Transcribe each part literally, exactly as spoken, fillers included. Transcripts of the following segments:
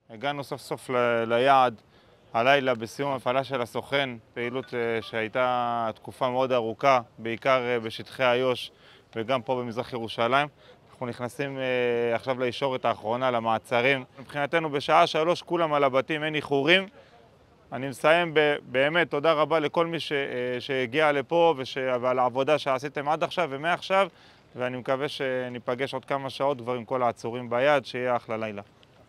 הגענו סוף סוף ל- ליעד הלילה בסיום הפעלה של הסוכן, פעילות אה, שהייתה תקופה מאוד ארוכה, בעיקר אה, בשטחי איו"ש וגם פה במזרח ירושלים. אנחנו נכנסים אה, עכשיו לישורת האחרונה, למעצרים. מבחינתנו בשעה שלוש כולם על הבתים, אין איחורים. אני מסיים ב- באמת, תודה רבה לכל מי ש- אה, שהגיע לפה וש- ועל העבודה שעשיתם עד עכשיו ומעכשיו, ואני מקווה שניפגש עוד כמה שעות כבר עם כל העצורים ביד, שיהיה אחלה לילה.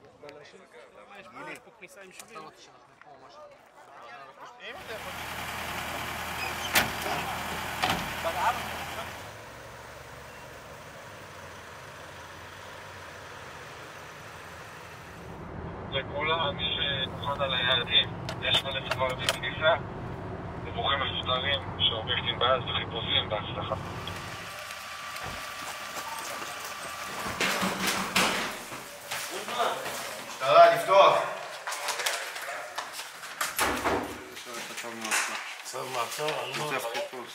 לכולם, מי שנוכל על היעדים, יש מלא כבר בכניסה, דיווחים מסודרים שאובייקטים בעד וחיפושים בהצלחה. משטרה, לפתוח! צו מעצר, על מה? צו חיפוש.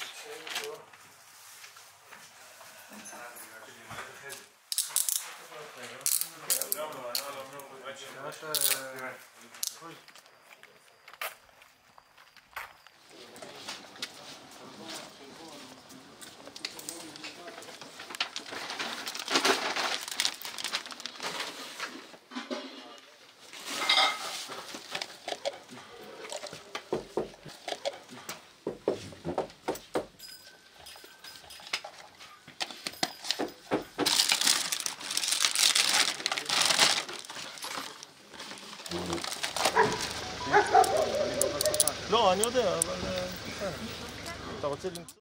לא, אני יודע, אבל... אתה רוצה למצוא...